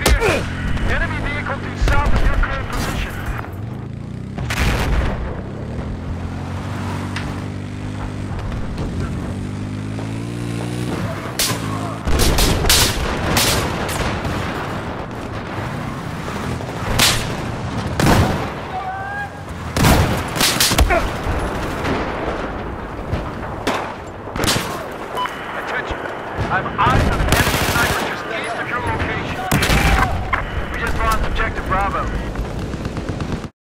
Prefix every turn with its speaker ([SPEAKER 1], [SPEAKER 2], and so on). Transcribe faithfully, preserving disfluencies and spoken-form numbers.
[SPEAKER 1] Enemy vehicle to south of your current position. Attention. I have eyes on an enemy sniper just east of your location. We just lost objective Bravo.